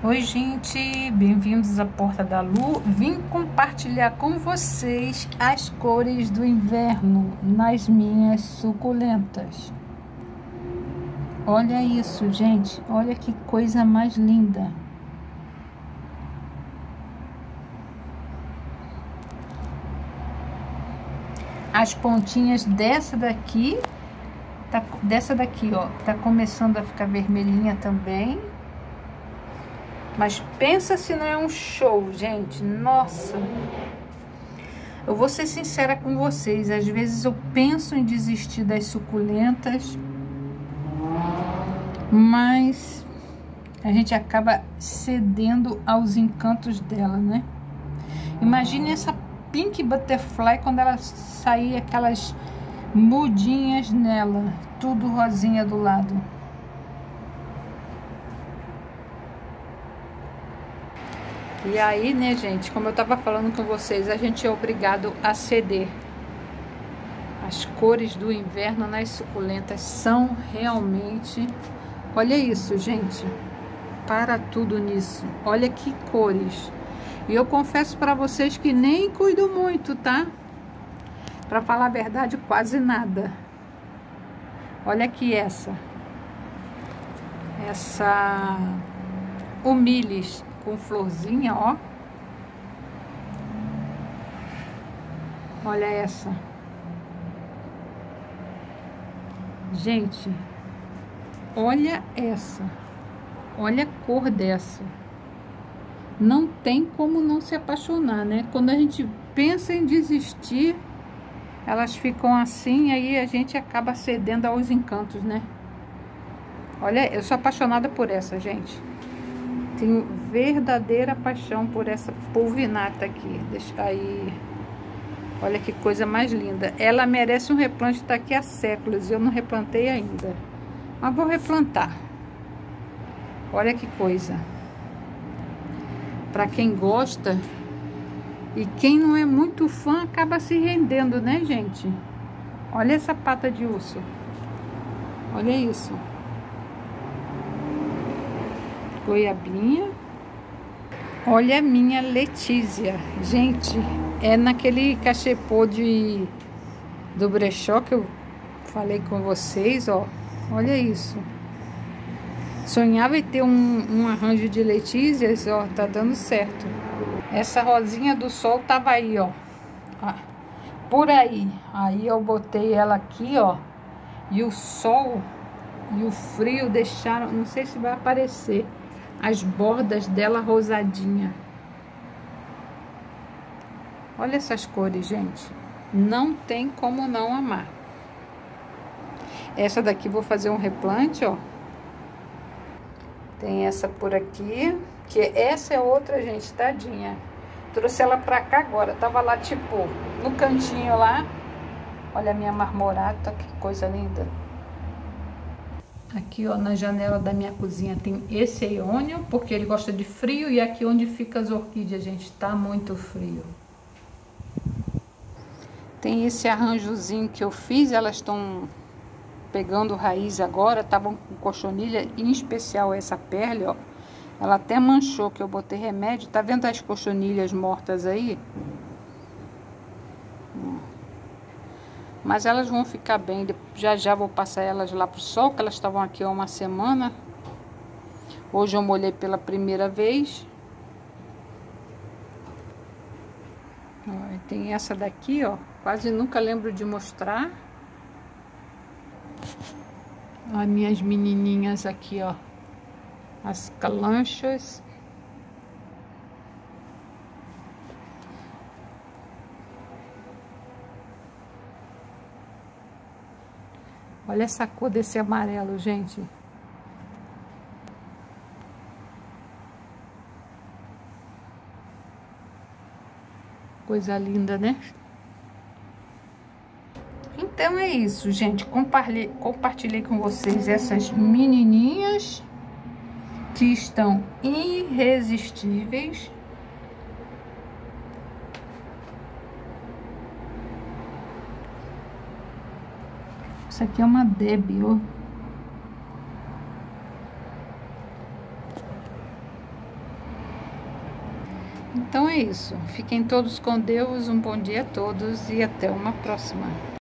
Oi, gente, bem-vindos à Porta da Lu. Vim compartilhar com vocês as cores do inverno nas minhas suculentas. Olha isso, gente, olha que coisa mais linda. As pontinhas dessa daqui, ó, tá começando a ficar vermelhinha também. Mas pensa se não é um show, gente. Nossa. Eu vou ser sincera com vocês. Às vezes eu penso em desistir das suculentas. Mas a gente acaba cedendo aos encantos dela, né? Imagine essa Pink Butterfly quando ela sair aquelas mudinhas nela. Tudo rosinha do lado. E aí, né, gente, como eu tava falando com vocês, a gente é obrigado a ceder. As cores do inverno nas suculentas são realmente... Olha isso, gente. Para tudo nisso. Olha que cores. E eu confesso para vocês que nem cuido muito, tá? Para falar a verdade, quase nada. Olha aqui essa. Essa... Humilhes. Com florzinha, ó. Olha essa. Gente, olha essa. Olha a cor dessa. Não tem como não se apaixonar, né? Quando a gente pensa em desistir, elas ficam assim, aí a gente acaba cedendo aos encantos, né? Olha, eu sou apaixonada por essa, gente. Tenho verdadeira paixão por essa pulvinata aqui. Deixa aí. Olha que coisa mais linda. Ela merece um replante daqui a séculos. Eu não replantei ainda. Mas vou replantar. Olha que coisa. Para quem gosta e quem não é muito fã acaba se rendendo, né, gente? Olha essa pata de urso. Olha isso. Goiabinha. Olha a minha Letícia. Gente, é naquele cachepô do brechó que eu falei com vocês, ó. Olha isso. Sonhava em ter um arranjo de Letícias, ó. Tá dando certo. Essa rosinha do sol tava aí, ó. Por aí. Aí eu botei ela aqui, ó. E o sol e o frio deixaram... Não sei se vai aparecer. As bordas dela rosadinha. Olha essas cores, gente. Não tem como não amar. Essa daqui vou fazer um replante, ó. Tem essa por aqui. Que essa é outra, gente, tadinha. Trouxe ela pra cá agora. Tava lá, tipo, no cantinho lá. Olha a minha marmorata, que coisa linda. Aqui, ó, na janela da minha cozinha tem esse eônio, porque ele gosta de frio. E aqui onde fica as orquídeas, gente, tá muito frio. Tem esse arranjozinho que eu fiz, elas estão pegando raiz agora, estavam com cochonilha, em especial essa perle, ó. Ela até manchou, que eu botei remédio. Tá vendo as cochonilhas mortas aí? Mas elas vão ficar bem. Já já vou passar elas lá pro sol, que elas estavam aqui há uma semana. Hoje eu molhei pela primeira vez. Ó, tem essa daqui, ó. Quase nunca lembro de mostrar. As minhas menininhas aqui, ó. As calanchas. Olha essa cor desse amarelo, gente. Coisa linda, né? Então é isso, gente. Compartilhei com vocês essas menininhas que estão irresistíveis. Isso aqui é uma Debbie, ó. Então é isso. Fiquem todos com Deus, um bom dia a todos e até uma próxima.